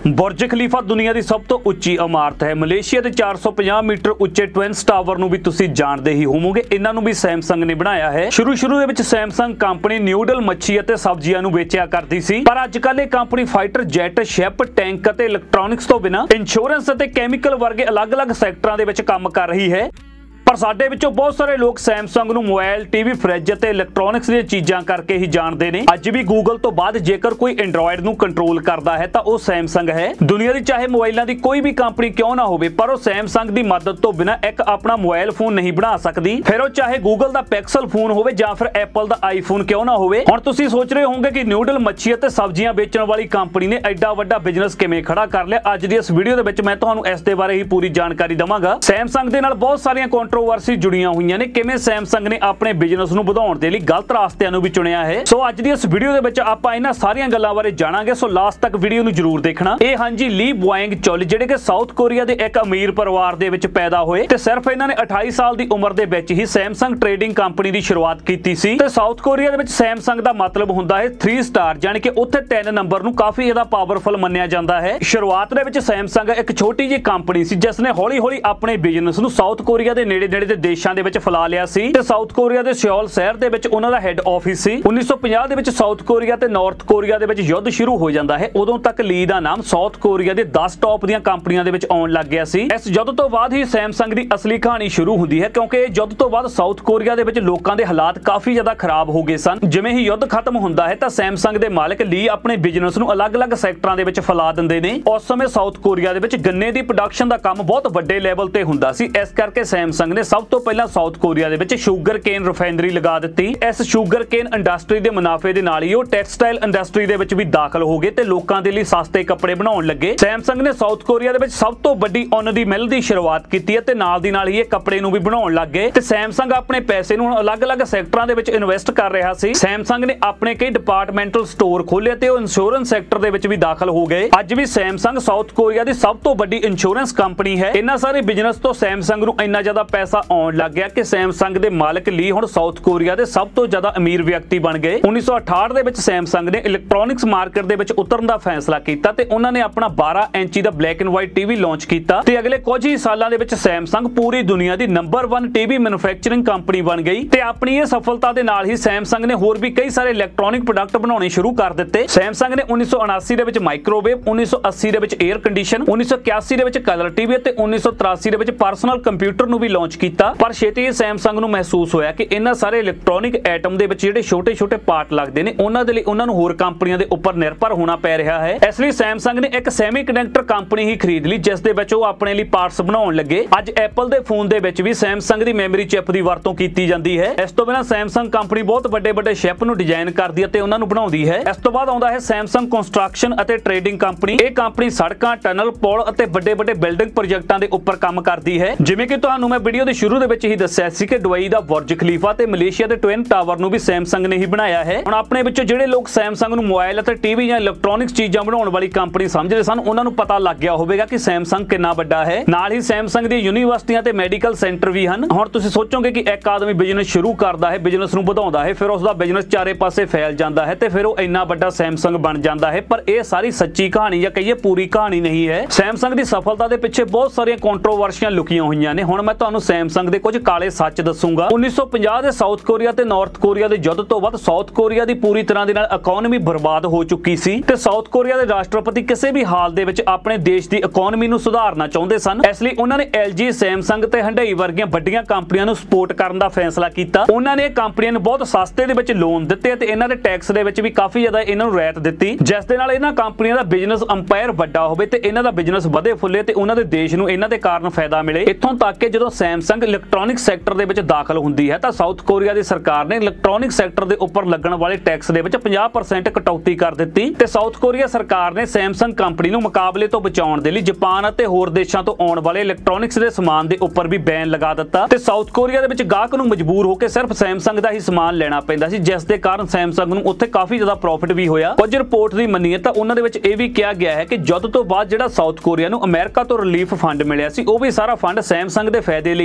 बुर्ज खलीफा दुनिया की सब तो उच्ची इमारत है। मलेशिया के 450 मीटर उच्चे ट्विन्स टावर नूं भी तुसीं जाणदे ही होवोगे। इन्हां नूं भी सैमसंग ने बनाया है। शुरू दे विच सैमसंग कंपनी न्यूडल मच्छी अते सब्जियां नूं बेचिया करदी सी, पर अजकल ये company fighter jet ship tank अते इलैक्ट्रॉनिक्स तो बिना इंश्योरेंस अते कैमिकल वर्गे अलग-अलग सैक्टरां दे विच काम कर रही है। पर साडे विचों बहुत सारे लोग सैमसंग नूं मोबाइल टीवी फ्रिज अते इलैक्ट्रॉनिक्स दी चीज़ां करके ही जानते हैं। अज भी गूगल तो बाद जेकर कोई एंड्रॉयड नूं कंट्रोल करता है तो वह सैमसंग है। दुनिया की चाहे मोबाइलों की कोई भी कंपनी क्यों ना होवे, पर वह सैमसंग की मदद तो बिना एक अपना मोबाइल फोन नहीं बना सकती। फिर वह चाहे गूगल का पिक्सल फोन होवे या फिर एप्पल का आईफोन क्यों ना होवे। हुण तुसीं सोच रहे होंगे कि न्यूडल मच्छी अते सब्जियां बेचण वाली कंपनी ने एडा वड्डा बिजनेस किवें खड़ा कर लिया। अज दी इस वीडियो दे विच मैं तुहानूं इस दे बारे ही पूरी जानकारी देवांगा। सैमसंग दे नाल बहुत सारियां कंट्रोवर्सी जुड़ियां हुई ने, किवें सैमसंग ने अपने बिजनेस नूं वधाउण दे लई गलत रास्तिਆਂ नूं भी चुनिया है। सो अज दी इस वीडियो दे विच आपां इन्हां सारियां गल्लां बारे जाणांगे। सो लास्ट तक वीडियो नूं जरूर देखना। ये हां जी ली बोइंग चुल, जिहड़े कि साउथ कोरिया दे एक अमीर परिवार दे विच पैदा होए ते सिर्फ इन्हां ने 28 साल दी उम्र दे विच ही सैमसंग ट्रेडिंग कंपनी दी शुरुआत कीती सी। ते साउथ कोरिया दे विच सैमसंग दा मतलब हुंदा है 3 स्टार, यानी कि उत्थे 3 नंबर नूं काफी ज्यादा पावरफुल मन्निया जांदा है। शुरुआत दे विच सैमसंग एक छोटी जी कंपनी सी जिसने हौली-हौली अपने बिजनेस नूं साउथ कोरिया दे नेड़े-नेड़े दे देशां दे विच फैला लिया सी। ते साउथ कोरिया दे सियोल शहर दे विच उन्हां दा हेड ऑफिस सी। 1950 दे विच साउथ कोरिया ते नार्थ कोरिया दे विच युद्ध शुरू हो जाता है। उदों तक ली दा नाम साउथ कोरिया दे 10 टॉप दीआं कंपनियां दे विच आउण लग गया सी। इस युद्ध तो बाद ही सैमसंग दी असली कहानी शुरू हुंदी है, क्योंकि युद्ध तो बाद साउथ कोरिया दे विच लोकां दे हालात काफी ज्यादा खराब हो गए सन। जिवें ही युद्ध खत्म हुंदा है तां सैमसंग दे मालिक ली अपने बिजनेस नूं अलग-अलग सैक्टरां दे विच फैला दिंदे ने। उस समय साउथ कोरिया दे विच गन्ने दी प्रोडक्शन दा काम बहुत वड्डे लेवल ते हुंदा सी। इस करके सैमसंग ने सब तो पहला साउथ कोरिया दे विच शुगर केन रिफाइनरी लगा दी। इस शुगर केन इंडस्ट्री के मुनाफे दे नाल ही वो टैक्सटाइल इंडस्ट्री दे विच भी दाखिल हो गए ते लोकां दे लई सस्ते कपड़े बनाउण लगे। सैमसंग ने साउथ कोरिया दे विच सब तो वड्डी उन दी मिल दी शुरुआत कीती ते नाल दी नाल ही ये कपड़े नूं भी बनाउण लग गए। ते सैमसंग अपने पैसे नूं अलग-अलग सैक्टरां दे विच इन्वेस्ट कर रहा सी। सैमसंग ने अपने कई डिपार्टमेंटल स्टोर खोले ते इंश्योरेंस सैक्टर दे विच भी दाखिल हो गए। अज भी सैमसंग साउथ कोरिया दी सब तो वड्डी इंश्योरेंस कंपनी है। इन्हां सारे बिजनेस तो सैमसंग नूं इन्ना ज्यादा पैसा आउण लग गया कि सैमसंग दे मालिक ली हुण साउथ कोरिया दे सब तो ज्यादा अमीर व्यक्ति बन गए। 1968 दे विच सैमसंग ने इलैक्ट्रॉनिक्स मार्केट दे विच उतरन दा फैसला कीता ते उन्हां ने अपना 12 इंची दा black and white TV launch कीता ते अगले कुछ ही सालां दे विच सैमसंग पूरी दुनिया दी नंबर 1 टीवी मैन्युफैक्चरिंग कंपनी बन गई। ते अपनी इह सफलता दे नाल ही सैमसंग ने होर भी कई सारे इलैक्ट्रॉनिक प्रोडक्ट बनाउणे शुरू कर दित्ते। सैमसंग ने 1979 दे विच माइक्रोवेव, 1980 दे विच एयर कंडीशन, 1981 दे विच कलर टीवी ते 1983 दे विच पर्सनल कंप्यूटर नूं भी लॉन्च कीता। पर छेती ही सैमसंग नूं महसूस होया कि इन्हां सारे इलैक्ट्रॉनिक आइटम दे विच जिहड़े छोटे-छोटे पार्ट लगदे ने उन्हां दे लई उन्हां नूं होर कंपनियां दे उपर निर्भर होना पै रिहा है। इसलिए सैमसंग ने एक सैमीकंडक्टर कंपनी ही खरीद ली जिस दे विच वो अपने लिए पार्ट्स बनाउण लगे। अज एप्पल दे फोन दे विच भी सैमसंग दी मैमरी चिप दी वरतों कीती जांदी है। इस तो बिना सैमसंग कंपनी बहुत वड्डे-वड्डे चिप नूं डिजाइन करदी है ते उन्हां नूं बनाउंदी है। इस तो बाद आउंदा है सैमसंग कंस्ट्रक्शन अते ट्रेडिंग कंपनी। ये कंपनी सड़कां, टनल, पुल अते वड्डे-वड्डे बिल्डिंग प्रोजेक्टां दे उपर काम करदी है। जिवें कि तुहानूं मैं वीडियो दे शुरू दे विच ही दस्सिया सी कि दुबई दा बुर्ज खलीफा ते मलेशिया दे ट्विन टावर नूं भी सैमसंग ने ही बनाया है। हुण अपने विचों जिहड़े लोग सैमसंग नूं मोबाइल अते टीवी या इलैक्ट्रॉनिक्स चीज़ां बनाउण वाली कंपनी समझदे सन, उन्हां नूं पता लग गया होवेगा कि सैमसंग किन्ना वड्डा है। नाल ही सैमसंग दी यूनीवर्सिटियां ते मैडिकल सेंटर भी हन। हुण तुसीं सोचोगे कि एक आदमी बिजनेस शुरू करदा है, बिजनेस नूं वधाउंदा है, फिर उसदा बिजनेस चारे पासे फैल जांदा है ते फिर वो इन्ना वड्डा सैमसंग बन जांदा है। पर यह सारी सच्ची कहानी या कहिए पूरी कहानी नहीं है। सैमसंग दी सफलता दे पिछे बहुत सारियां कंट्रोवर्सियां लुकियां होईयां ने। हुण मैं तुहानूं सैमसंग दे कुछ काले सच दस्सूंगा। 1950 दे साउथ कोरिया ते नार्थ कोरिया दे युद्ध तो बाद साउथ कोरिया दी पूरी तरह दे नाल इकोनॉमी बर्बाद हो चुकी सी ते साउथ कोरिया दे राष्ट्रपति किसी भी हाल दे विच अपने देश दी इकोनॉमी नूं सुधारना चाहुंदे सन। इसलिए उन्हां ने LG, सैमसंग ते हंडई वर्गियां वड्डियां कंपनियां नूं सपोर्ट करन दा फैसला कीता। उन्हां ने कंपनियां नूं बहुत सस्ते दे विच लोन दित्ते ते इन्हां दे टैक्स दे विच भी काफी ज्यादा इन्हां नूं रियायत दित्ती, जिस दे नाल इन्हां कंपनियां दा बिजनेस अंपायर वड्डा होवे ते इन्हां दा बिजनेस वधे फुੱਲੇ ते उन्हां दे देश नूं इन्हां दे कारण फायदा मिले। इत्थों तक कि जदों सैमसंग इलैक्ट्रॉनिक सैक्टर दे विच दाखिल हुंदी है तां साउथ कोरिया दी सरकार ने इलैक्ट्रॉनिक सैक्टर दे उपर लगण वाले टैक्स दे विच 50% कटौती कर दित्ती ते साउथ कोरिया सरकार ने सैमसंग कंपनी नूं मुकाबले तो बचाउण दे लई जापान अते होर देशां तो आउण वाले इलैक्ट्रॉनिक्स दे समान दे उपर भी बैन लगा दित्ता ते साउथ कोरिया दे विच गाहक नूं मजबूर होकर सिर्फ सैमसंग दा ही समान लेना पैंदा सी, जिस दे कारण सैमसंग नूं उत्थे काफी ज्यादा प्रॉफिट भी होया। कुछ रिपोर्ट दी मन्नीए तां उन्हां दे विच इह भी किहा गया है कि युद्ध तो बाद जिहड़ा साउथ कोरिया नूं अमेरिका तो रिलीफ फंड मिलिया सी, ओह भी सारा फंड सैमसंग दे फायदे लई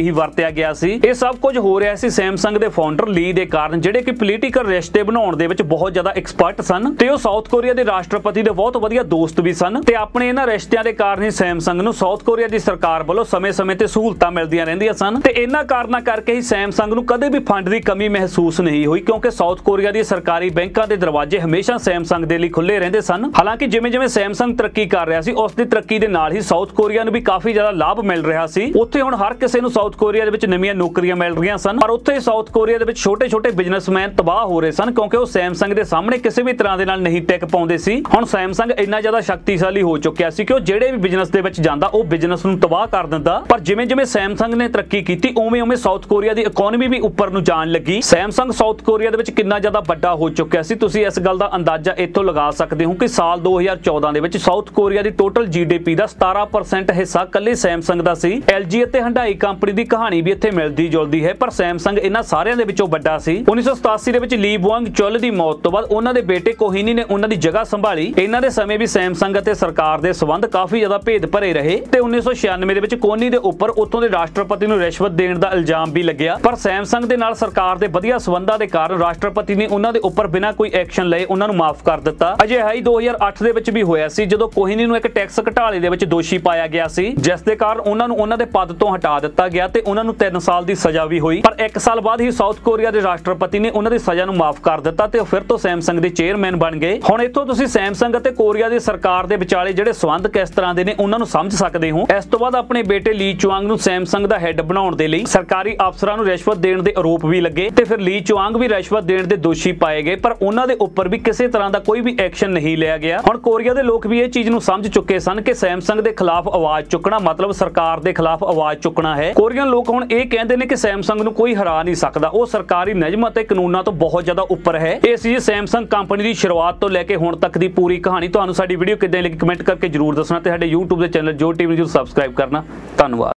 ਹੀ ਵਰਤਿਆ ਗਿਆ ਸੀ। ਇਹ ਸਭ ਕੁਝ ਹੋ ਰਿਹਾ ਸੀ ਸੈਮਸੰਗ ਦੇ ਫਾਊਂਡਰ ਲੀ ਦੇ ਕਾਰਨ, ਜਿਹੜੇ ਕਿ ਪੋਲੀਟੀਕਲ ਰਿਸ਼ਤੇ ਬਣਾਉਣ ਦੇ ਵਿੱਚ ਬਹੁਤ ਜ਼ਿਆਦਾ ਐਕਸਪਰਟ ਸਨ ਤੇ ਉਹ ਸਾਊਥ ਕੋਰੀਆ ਦੇ ਰਾਸ਼ਟਰਪਤੀ ਦੇ ਬਹੁਤ ਵਧੀਆ ਦੋਸਤ ਵੀ ਸਨ ਤੇ ਆਪਣੇ ਇਹਨਾਂ ਰਿਸ਼ਤਿਆਂ ਦੇ ਕਾਰਨ ਹੀ ਸੈਮਸੰਗ ਨੂੰ ਸਾਊਥ ਕੋਰੀਆ ਦੀ ਸਰਕਾਰ ਵੱਲੋਂ ਸਮੇਂ-ਸਮੇਂ ਤੇ ਸਹੂਲਤਾਂ ਮਿਲਦੀਆਂ ਰਹਿੰਦੀਆਂ ਸਨ ਤੇ ਇਹਨਾਂ ਕਾਰਨਾਂ ਕਰਕੇ ਹੀ ਸੈਮਸੰਗ ਨੂੰ ਕਦੇ ਵੀ ਫੰਡ ਦੀ ਕਮੀ ਮਹਿਸੂਸ ਨਹੀਂ ਹੋਈ, ਕਿਉਂਕਿ ਸਾਊਥ ਕੋਰੀਆ ਦੀ ਸਰਕਾਰੀ ਬੈਂਕਾਂ ਦੇ ਦਰਵਾਜ਼ੇ ਹਮੇਸ਼ਾ ਸੈਮਸੰਗ ਦੇ ਲਈ ਖੁੱਲੇ ਰਹਿੰਦੇ ਸਨ। ਹਾਲਾਂਕਿ ਜਿਵੇਂ-ਜਿਵੇਂ ਸੈਮਸੰਗ ਤਰੱਕੀ ਕਰ ਰਿਹਾ ਸੀ, ਉਸ ਦੀ ਤਰੱਕੀ ਦੇ ਨਾਲ ਹੀ ਸਾਊਥ ਕੋਰੀਆ ਨੂੰ ਵੀ ਕਾਫੀ ਜ਼ਿਆਦਾ ਲਾਭ ਮਿਲ ਰਿਹਾ ਸੀ। ਉੱਥੇ ਹੁਣ ਹਰ ਕਿਸੇ ਨੂੰ ਸਾਊਥ ਕੋਰੀਆ ਦੇ ਵਿੱਚ ਨਵੀਆਂ ਨੌਕਰੀਆਂ ਮਿਲ ਰਹੀਆਂ ਸਨ, ਪਰ ਉੱਥੇ ਸਾਊਥ ਕੋਰੀਆ ਦੇ ਵਿੱਚ ਛੋਟੇ-ਛੋਟੇ ਬਿਜ਼ਨਸਮੈਨ ਤਬਾਹ ਹੋ ਰਹੇ ਸਨ, ਕਿਉਂਕਿ ਉਹ ਸੈਮਸੰਗ ਦੇ ਸਾਹਮਣੇ ਕਿਸੇ ਵੀ ਤਰ੍ਹਾਂ ਦੇ ਨਾਲ ਨਹੀਂ ਟਿਕ ਪਾਉਂਦੇ ਸੀ। ਹੁਣ ਸੈਮਸੰਗ ਇੰਨਾ ਜ਼ਿਆਦਾ ਸ਼ਕਤੀਸ਼ਾਲੀ ਹੋ ਚੁੱਕਿਆ ਸੀ ਕਿ ਉਹ ਜਿਹੜੇ ਵੀ ਬਿਜ਼ਨਸ ਦੇ ਵਿੱਚ ਜਾਂਦਾ ਉਹ ਬਿਜ਼ਨਸ ਨੂੰ ਤਬਾਹ ਕਰ ਦਿੰਦਾ। ਪਰ ਜਿਵੇਂ-ਜਿਵੇਂ ਸੈਮਸੰਗ ਨੇ ਤਰੱਕੀ ਕੀਤੀ, ਉਵੇਂ-ਉਵੇਂ ਸਾਊਥ ਕੋਰੀਆ ਦੀ ਇਕਨੋਮੀ ਵੀ ਉੱਪਰ ਨੂੰ ਜਾਣ ਲੱਗੀ। ਸੈਮਸੰਗ ਸਾਊਥ ਕੋਰੀਆ ਦੇ ਵਿੱਚ ਕਿੰਨਾ ਜ਼ਿਆਦਾ ਵੱਡਾ ਹੋ ਚੁੱਕਿਆ ਸੀ, ਤੁਸੀਂ ਇਸ ਗੱਲ ਦਾ ਅੰਦਾਜ਼ਾ ਇੱਥੋਂ ਲਗਾ ਸਕਦੇ ਹੋ ਕਿ ਸਾਲ 2014 ਦੇ ਵਿੱਚ ਸਾਊਥ ਕੋਰੀਆ ਦੀ ਟੋਟਲ GDP ਦਾ 17% ਹਿੱਸਾ ਕੱਲੇ ਸੈਮਸੰਗ ਦਾ ਸੀ। LG ਅਤੇ ਹੰਡਾਈ ਕੰਪਨੀ ਦੀ ਕਹਾਣੀ ਵੀ ਇੱਥੇ ਮਿਲਦੀ ਜੁਲਦੀ ਹੈ, ਪਰ ਸੈਮਸੰਗ ਇਹਨਾਂ ਸਾਰਿਆਂ ਦੇ ਵਿੱਚੋਂ ਵੱਡਾ ਸੀ। 1987 ਦੇ ਵਿੱਚ ਲੀ ਬੁਆਂਗ ਚੁਲ ਦੀ ਮੌਤ ਤੋਂ ਬਾਅਦ ਉਹਨਾਂ ਦੇ ਬੇਟੇ ਕੋਹਿਨੀ ਨੇ ਉਹਨਾਂ ਦੀ ਜਗ੍ਹਾ ਸੰਭਾਲੀ। ਇਹਨਾਂ ਦੇ ਸਮੇਂ ਵੀ ਸੈਮਸੰਗ ਅਤੇ ਸਰਕਾਰ ਦੇ ਸਬੰਧ ਕਾਫੀ ਜ਼ਿਆਦਾ ਭੇਦ ਭਰੇ ਰਹੇ ਤੇ 1996 ਦੇ ਵਿੱਚ ਕੋਹਨੀ ਦੇ ਉੱਪਰ ਉੱਥੋਂ ਦੇ ਰਾਸ਼ਟਰਪਤੀ ਨੂੰ ਰਿਸ਼ਵਤ ਦੇਣ ਦਾ ਇਲਜ਼ਾਮ ਵੀ ਲੱਗਿਆ, ਪਰ ਸੈਮਸੰਗ ਦੇ ਨਾਲ ਸਰਕਾਰ ਦੇ ਵਧੀਆ ਸਬੰਧਾਂ ਦੇ ਕਾਰਨ ਰਾਸ਼ਟਰਪਤੀ ਨੇ ਉਹਨਾਂ ਦੇ ਉੱਪਰ ਬਿਨਾਂ ਕੋਈ ਐਕਸ਼ਨ ਲਏ ਉਹਨਾਂ ਨੂੰ ਮਾਫ ਕਰ ਦਿੱਤਾ। ਅਜਿਹਾ ਹੀ 2008 ਦੇ ਵਿੱਚ ਵੀ ਹੋਇਆ ਸੀ, ਜਦੋਂ ਕੋਹਿਨੀ ਨੂੰ ਇੱਕ ਟੈਕਸ ਘਟਾਲੇ ਦੇ ਵਿੱਚ ਦੋਸ਼ੀ ਪਾਇਆ ਗਿਆ ਸੀ, ਜਿਸ ਦੇ ਕਾਰਨ ਉਹਨਾਂ ਨੂੰ ਉਹਨਾਂ ਦੇ ਪਦ ਤੋਂ ਹਟਾ ਦਿੱਤਾ ਗਿਆ ਤੇ ਉਹਨਾਂ ਨੂੰ 3 ਸਾਲ ਦੀ ਸਜ਼ਾ ਵੀ ਹੋਈ। ਪਰ 1 ਸਾਲ ਬਾਅਦ ਹੀ ਸਾਊਥ ਕੋਰੀਆ ਦੇ ਰਾਸ਼ਟਰਪਤੀ ਨੇ ਉਹਨਾਂ ਦੀ ਸਜ਼ਾ ਨੂੰ ਮਾਫ ਕਰ ਦਿੱਤਾ ਤੇ ਉਹ ਫਿਰ ਤੋਂ ਸੈਮਸੰਗ ਦੇ ਚੇਅਰਮੈਨ ਬਣ ਗਏ। ਹੁਣ ਇੱਥੋਂ ਤੁਸੀਂ ਸੈਮਸੰਗ ਅਤੇ ਕੋਰੀਆ ਦੀ ਸਰਕਾਰ ਦੇ ਵਿਚਾਲੇ ਜਿਹੜੇ ਸਬੰਧ ਕਿਸ ਤਰ੍ਹਾਂ ਦੇ ਨੇ ਉਹਨਾਂ ਨੂੰ ਸਮਝ ਸਕਦੇ ਹੋ। ਇਸ ਤੋਂ ਬਾਅਦ ਆਪਣੇ ਬੇਟੇ ਲੀ ਚੁਆਂਗ ਨੂੰ ਸੈਮਸੰਗ ਦਾ ਹੈੱਡ ਬਣਾਉਣ ਦੇ ਲਈ ਸਰਕਾਰੀ ਅਫਸਰਾਂ ਨੂੰ ਰਿਸ਼ਵਤ ਦੇਣ ਦੇ ਆਰੋਪ ਵੀ ਲੱਗੇ ਤੇ ਫਿਰ ਲੀ ਚੁਆਂਗ ਵੀ ਰਿਸ਼ਵਤ ਦੇਣ ਦੇ ਦੋਸ਼ੀ ਪਾਏ ਗਏ, ਪਰ ਉਹਨਾਂ ਦੇ ਉੱਪਰ ਵੀ ਕਿਸੇ ਤਰ੍ਹਾਂ ਦਾ ਕੋਈ ਵੀ ਐਕਸ਼ਨ ਨਹੀਂ ਲਿਆ ਗਿਆ। ਹੁਣ ਕੋਰੀਆ ਦੇ ਲੋਕ ਵੀ ਇਹ ਚੀਜ਼ ਨੂੰ ਸਮਝ ਚੁੱਕੇ ਸਨ ਕਿ ਸੈਮਸੰਗ ਦੇ ਖਿਲਾਫ ਆਵਾਜ਼ ਚੁੱਕਣਾ ਮਤਲਬ ਸਰਕਾਰ ਦੇ ਖਿਲਾਫ ਆਵਾਜ਼ ਚੁੱਕਣਾ ਹੈ। ਕੋਰੀਅਨ ਲੋਕ ਹੁਣ ਇਹ ਕਹਿੰਦੇ ਨੇ ਕਿ ਸੈਮਸੰਗ ਨੂੰ ਕੋਈ ਹਰਾ ਨਹੀਂ ਸਕਦਾ, ਉਹ ਸਰਕਾਰੀ ਨਿਯਮ ਅਤੇ ਕਾਨੂੰਨਾਂ ਤੋਂ ਬਹੁਤ ਜ਼ਿਆਦਾ ਉੱਪਰ ਹੈ। ਇਹ ਸੀ ਸੈਮਸੰਗ ਕੰਪਨੀ ਦੀ ਸ਼ੁਰੂਆਤ ਤੋਂ ਲੈ ਕੇ ਹੁਣ ਤੱਕ ਦੀ ਪੂਰੀ ਕਹਾਣੀ। ਤੁਹਾਨੂੰ ਸਾਡੀ ਵੀਡੀਓ ਕਿੱਦਾਂ ਲੱਗੀ ਕਮੈਂਟ ਕਰਕੇ ਜਰੂਰ ਦੱਸਣਾ ਤੇ ਸਾਡੇ YouTube ਦੇ ਚੈਨਲ ਜੋ ਟੀਵੀ ਨੂੰ ਸਬਸਕ੍ਰਾਈਬ ਕਰਨਾ। ਧੰਨਵਾਦ।